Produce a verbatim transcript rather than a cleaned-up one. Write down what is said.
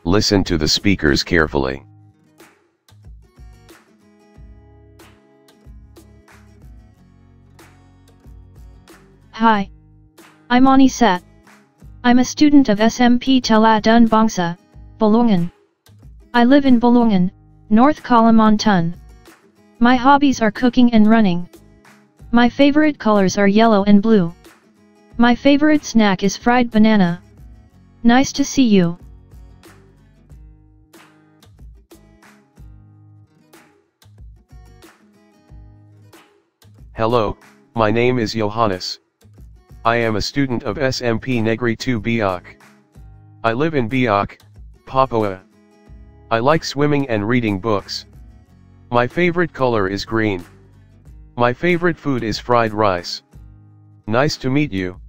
Listen to the speakers carefully. Hi. I'm Anisat. I'm a student of S M P Teladan Bangsa, Balongan. I live in Balongan, North Kalimantan. My hobbies are cooking and running. My favorite colors are yellow and blue. My favorite snack is fried banana. Nice to see you. Hello, my name is Johannes. I am a student of S M P Negeri two Biak. I live in Biak, Papua. I like swimming and reading books. My favorite color is green. My favorite food is fried rice. Nice to meet you.